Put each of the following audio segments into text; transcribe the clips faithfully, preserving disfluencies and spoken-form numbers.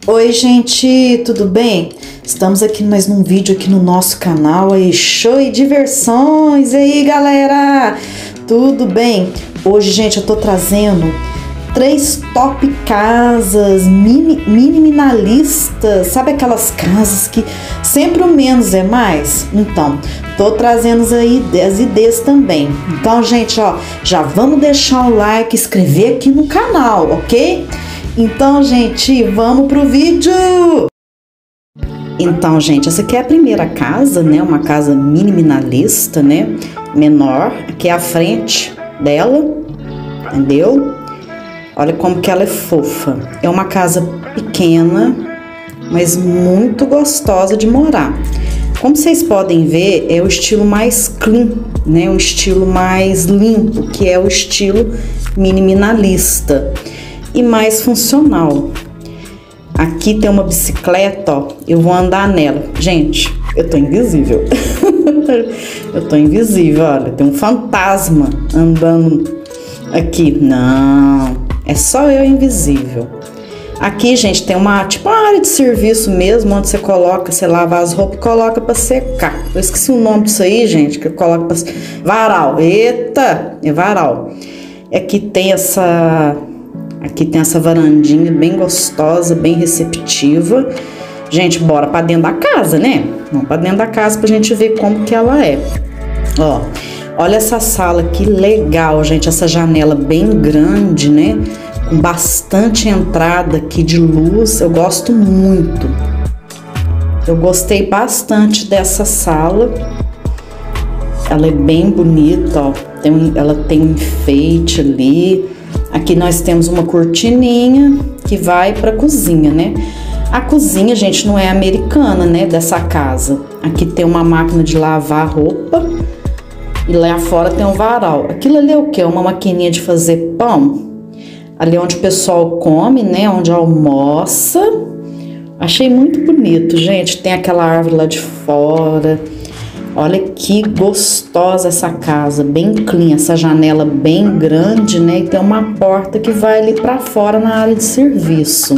Oi gente, tudo bem? Estamos aqui mais num vídeo aqui no nosso canal aí, show e diversões. E aí galera, tudo bem? Hoje gente eu tô trazendo três top casas mini, minimalistas. Sabe aquelas casas que sempre o menos é mais? Então, tô trazendo aí as ideias também. Então gente, ó, já vamos deixar o like, inscrever aqui no canal, ok? Então, gente, vamos pro vídeo! Então, gente, essa aqui é a primeira casa, né? Uma casa minimalista, né? Menor. Aqui é a frente dela, entendeu? Olha como que ela é fofa. É uma casa pequena, mas muito gostosa de morar. Como vocês podem ver, é o estilo mais clean, né? Um estilo mais limpo, que é o estilo minimalista. E mais funcional. Aqui tem uma bicicleta, ó, eu vou andar nela. Gente, eu tô invisível. Eu tô invisível, olha, tem um fantasma andando aqui. Não, é só eu invisível. Aqui, gente, tem uma, tipo uma área de serviço mesmo, onde você coloca, você lava as roupas e coloca pra secar. Eu esqueci o nome disso aí, gente, que eu coloco pra... Varal, eita, é varal. Aqui tem essa... Aqui tem essa varandinha bem gostosa, bem receptiva. Gente, bora pra dentro da casa, né? Vamos pra dentro da casa pra gente ver como que ela é. Ó, olha essa sala aqui, legal, gente. Essa janela bem grande, né? Com bastante entrada aqui de luz. Eu gosto muito. Eu gostei bastante dessa sala. Ela é bem bonita, ó. Tem um, ela tem um enfeite ali. Aqui nós temos uma cortininha que vai para a cozinha, né? A cozinha, gente, não é americana, né? Dessa casa. Aqui tem uma máquina de lavar roupa e lá fora tem um varal. Aquilo ali é o quê? Uma maquininha de fazer pão. Ali é onde o pessoal come, né? Onde almoça. Achei muito bonito, gente. Tem aquela árvore lá de fora. Olha que gostosa essa casa, bem clean, essa janela bem grande, né? E tem uma porta que vai ali pra fora na área de serviço.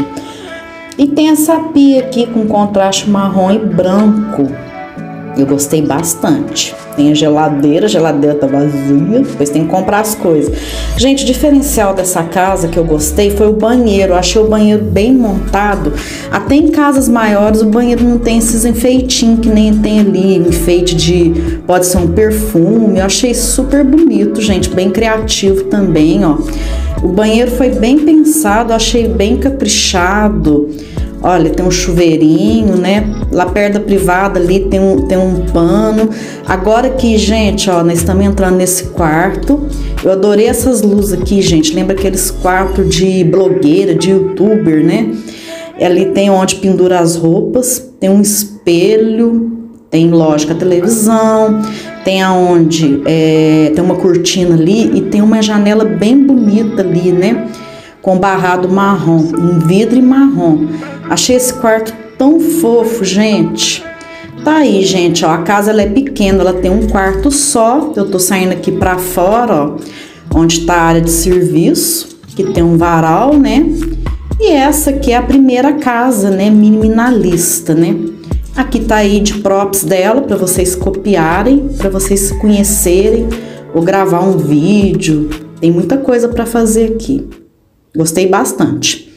E tem essa pia aqui com contraste marrom e branco. Eu gostei bastante. Tem a geladeira, a geladeira tá vazia, depois tem que comprar as coisas. Gente, o diferencial dessa casa que eu gostei foi o banheiro. Eu achei o banheiro bem montado. Até em casas maiores o banheiro não tem esses enfeitinhos que nem tem ali, enfeite de, pode ser um perfume. Eu achei super bonito, gente, bem criativo também, ó. O banheiro foi bem pensado, eu achei bem caprichado. Olha, tem um chuveirinho, né? Lá perto da privada ali tem um, tem um pano. Agora aqui, gente, ó, nós estamos entrando nesse quarto. Eu adorei essas luzes aqui, gente. Lembra aqueles quartos de blogueira, de youtuber, né? Ali tem onde pendura as roupas. Tem um espelho. Tem, lógico, a televisão. Tem aonde é, tem uma cortina ali e tem uma janela bem bonita ali, né? Com barrado marrom, em vidro e marrom. Achei esse quarto tão fofo, gente. Tá aí, gente, ó, a casa ela é pequena, ela tem um quarto só. Eu tô saindo aqui pra fora, ó, onde tá a área de serviço, que tem um varal, né? E essa aqui é a primeira casa, né, minimalista, né? Aqui tá aí de props dela para vocês copiarem, para vocês conhecerem ou gravar um vídeo. Tem muita coisa para fazer aqui. Gostei bastante.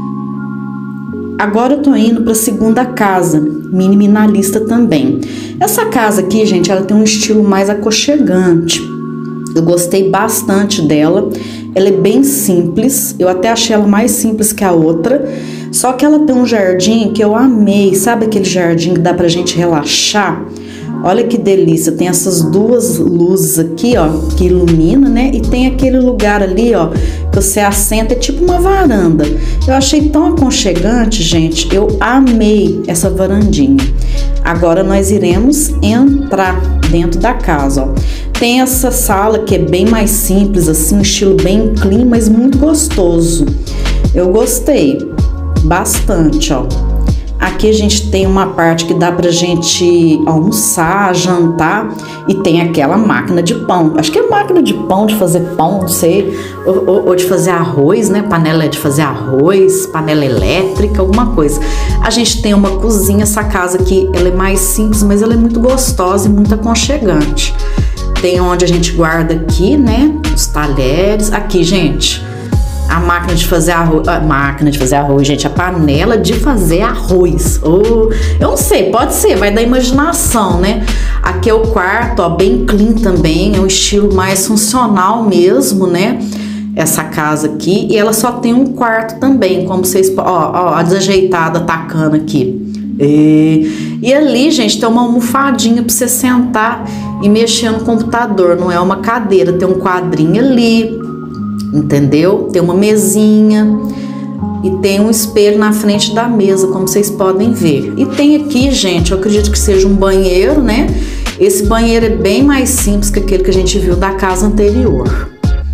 Agora eu tô indo para a segunda casa, minimalista também. Essa casa aqui, gente, ela tem um estilo mais aconchegante. Eu gostei bastante dela. Ela é bem simples. Eu até achei ela mais simples que a outra. Só que ela tem um jardim que eu amei. Sabe aquele jardim que dá pra gente relaxar? Olha que delícia, tem essas duas luzes aqui, ó, que ilumina, né? E tem aquele lugar ali, ó, que você assenta, é tipo uma varanda. Eu achei tão aconchegante, gente, eu amei essa varandinha. Agora nós iremos entrar dentro da casa, ó. Tem essa sala que é bem mais simples, assim, um estilo bem clean, mas muito gostoso. Eu gostei bastante, ó. Aqui a gente tem uma parte que dá pra gente almoçar, jantar, e tem aquela máquina de pão. Acho que é máquina de pão, de fazer pão, não sei, ou, ou, ou de fazer arroz, né? Panela de fazer arroz, panela elétrica, alguma coisa. A gente tem uma cozinha, essa casa aqui, ela é mais simples, mas ela é muito gostosa e muito aconchegante. Tem onde a gente guarda aqui, né? Os talheres. Aqui, gente, a máquina de fazer arroz, a máquina de fazer arroz, gente, a panela de fazer arroz. Oh, eu não sei, pode ser, vai da imaginação, né? Aqui é o quarto, ó, bem clean também, é um estilo mais funcional mesmo, né? Essa casa aqui, e ela só tem um quarto também, como vocês, ó, ó, a desajeitada tacando aqui. E, e ali, gente, tem uma almofadinha para você sentar e mexer no computador, não é uma cadeira, tem um quadrinho ali, entendeu? Tem uma mesinha e tem um espelho na frente da mesa, como vocês podem ver. E tem aqui, gente, eu acredito que seja um banheiro, né? Esse banheiro é bem mais simples que aquele que a gente viu da casa anterior.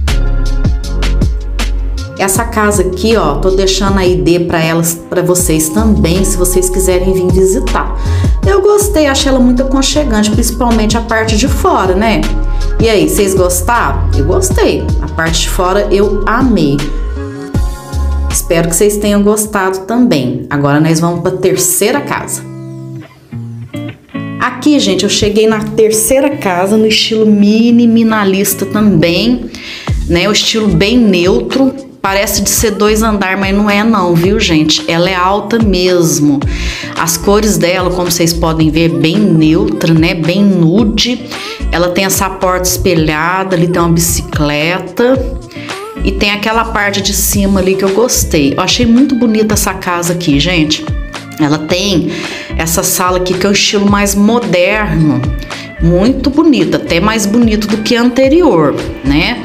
Essa casa aqui, ó, tô deixando a I D para elas, para vocês também, se vocês quiserem vir visitar. Eu gostei, achei ela muito aconchegante, principalmente a parte de fora, né? E aí, vocês gostaram? Eu gostei. A parte de fora eu amei. Espero que vocês tenham gostado também. Agora nós vamos para a terceira casa. Aqui, gente, eu cheguei na terceira casa no estilo minimalista também, né? O estilo bem neutro. Parece de ser dois andares, mas não é não, viu, gente? Ela é alta mesmo. As cores dela, como vocês podem ver, bem neutra, né? Bem nude. Ela tem essa porta espelhada, ali tem uma bicicleta. E tem aquela parte de cima ali que eu gostei. Eu achei muito bonita essa casa aqui, gente. Ela tem essa sala aqui que é um estilo mais moderno. Muito bonita, até mais bonito do que a anterior, né?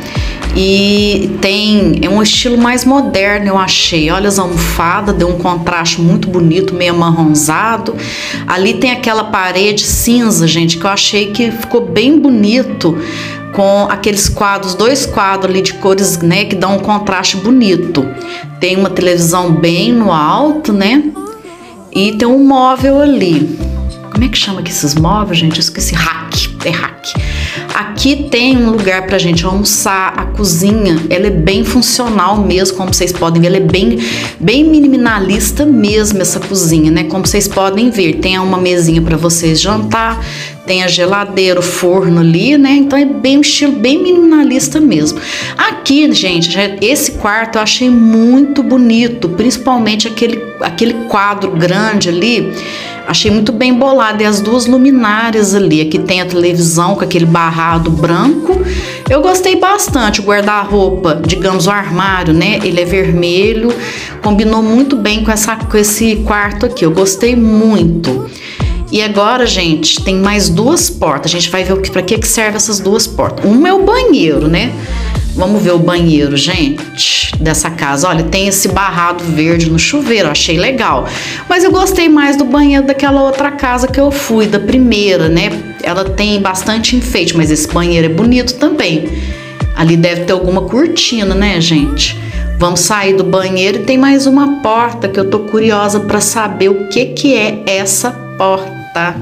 E tem é um estilo mais moderno, eu achei. Olha as almofadas, deu um contraste muito bonito, meio amarronzado. Ali tem aquela parede cinza, gente, que eu achei que ficou bem bonito, com aqueles quadros, dois quadros ali de cores, né, que dão um contraste bonito. Tem uma televisão bem no alto, né? E tem um móvel ali. Como é que chama aqui esses móveis, gente? Eu esqueci. Rack, é rack. Aqui tem um lugar pra gente almoçar. A cozinha, ela é bem funcional mesmo, como vocês podem ver. Ela é bem, bem minimalista mesmo, essa cozinha, né? Como vocês podem ver, tem uma mesinha pra vocês jantar, tem a geladeira, o forno ali, né? Então é bem um estilo bem minimalista mesmo. Aqui, gente, esse quarto eu achei muito bonito, principalmente aquele, aquele quadro grande ali. Achei muito bem bolado, e as duas luminárias ali. Aqui tem a televisão com aquele barrado branco. Eu gostei bastante. O guarda-roupa, digamos, o armário, né? Ele é vermelho. Combinou muito bem com, essa, com esse quarto aqui. Eu gostei muito. E agora, gente, tem mais duas portas. A gente vai ver o que, para que que serve essas duas portas. Uma é o banheiro, né? Vamos ver o banheiro, gente, dessa casa. Olha, tem esse barrado verde no chuveiro, achei legal. Mas eu gostei mais do banheiro daquela outra casa que eu fui, da primeira, né? Ela tem bastante enfeite, mas esse banheiro é bonito também. Ali deve ter alguma cortina, né, gente? Vamos sair do banheiro e tem mais uma porta que eu tô curiosa para saber o que que é essa porta.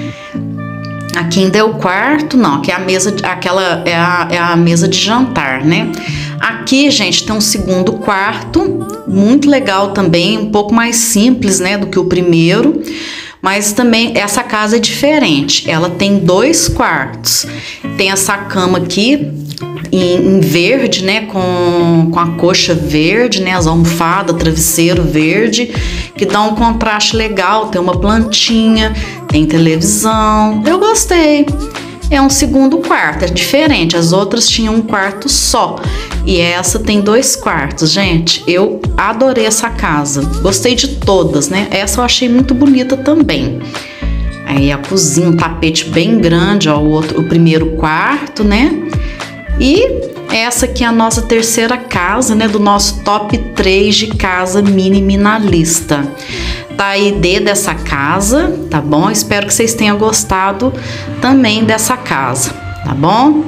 Aqui ainda é o quarto, não, aqui é a mesa, aquela é a, é a mesa de jantar, né? Aqui, gente, tem um segundo quarto, muito legal também, um pouco mais simples, né, do que o primeiro, mas também essa casa é diferente. Ela tem dois quartos, tem essa cama aqui em, em verde, né, com, com a coxa verde, né, as almofadas, travesseiro verde, que dá um contraste legal. Tem uma plantinha, tem televisão, eu gostei. É um segundo quarto, é diferente, as outras tinham um quarto só, e essa tem dois quartos, gente. Eu adorei essa casa, gostei de todas, né? Essa eu achei muito bonita também. Aí a cozinha, um tapete bem grande, ó, o, outro, o primeiro quarto, né? E essa aqui é a nossa terceira casa, né, do nosso top três de casa minimalista. Tá a I D dessa casa, tá bom? Espero que vocês tenham gostado também dessa casa, tá bom?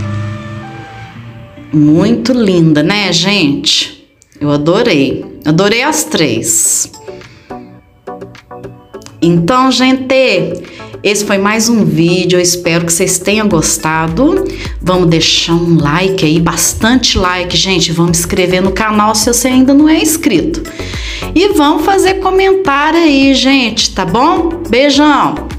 Muito linda, né, gente? Eu adorei. Adorei as três. Então, gente, esse foi mais um vídeo, eu espero que vocês tenham gostado. Vamos deixar um like aí, bastante like, gente. Vamos inscrever no canal se você ainda não é inscrito. E vamos fazer comentário aí, gente, tá bom? Beijão!